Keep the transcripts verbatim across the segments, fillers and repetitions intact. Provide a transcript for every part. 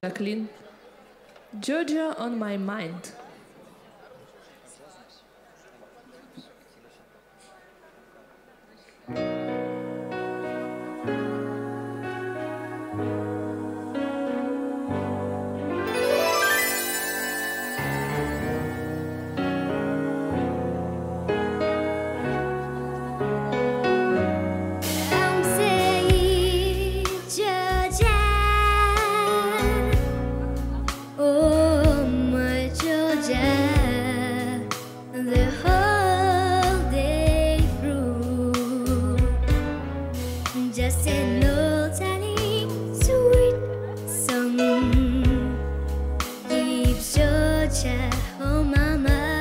Jacqueline. Georgia on my mind. Just an old tiny sweet song keeps Georgia on my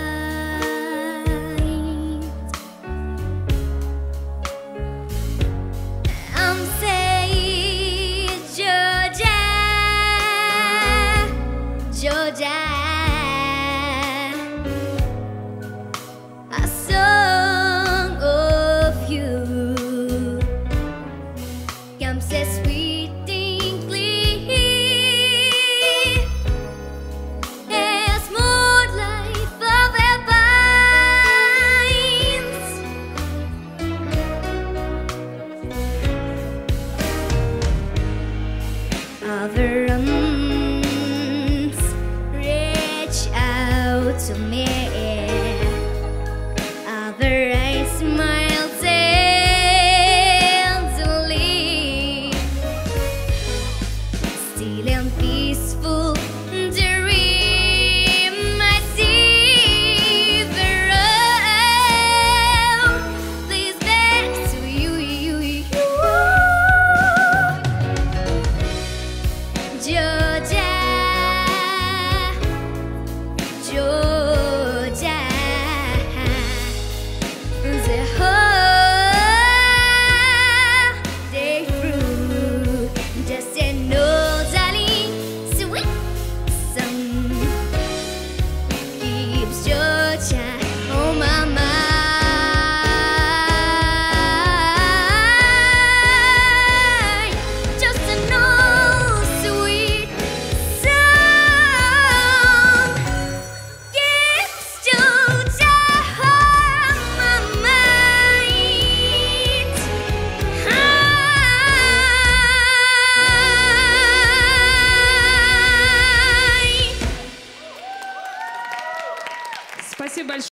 mind. I'm saying Georgia, Georgia, a song of you comes as sweet tinkling as moonlight of the pines. Other